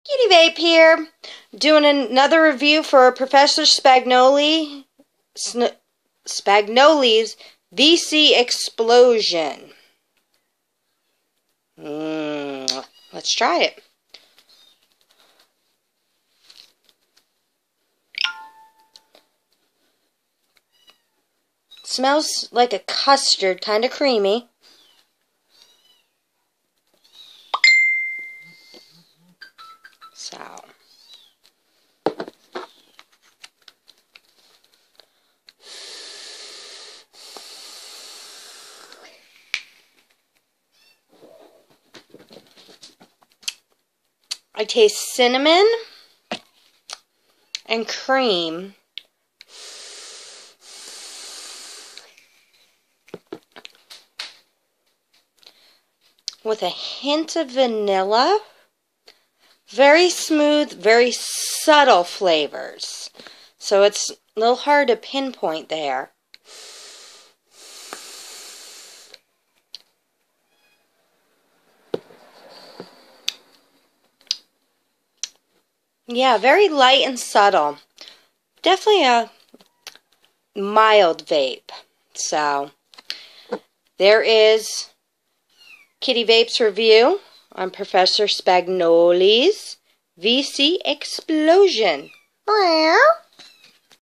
Kitty Vape here, doing another review for Professor Spagnoli's VC Explosion. Let's try it. Smells like a custard, kind of creamy. So, I taste cinnamon and cream. With a hint of vanilla. Very smooth, very subtle flavors. So it's a little hard to pinpoint there. Yeah, very light and subtle. Definitely a mild vape. So, there is Kitty Vape's review on Professor Spagnoli's VC Explosion. Meow.